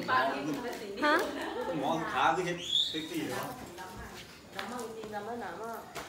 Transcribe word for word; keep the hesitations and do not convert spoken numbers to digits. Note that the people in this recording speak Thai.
ฮะหมอขาคือเห็ดเซ็กซี่เนาะน้ำมันจริงน้ำมันหนามาก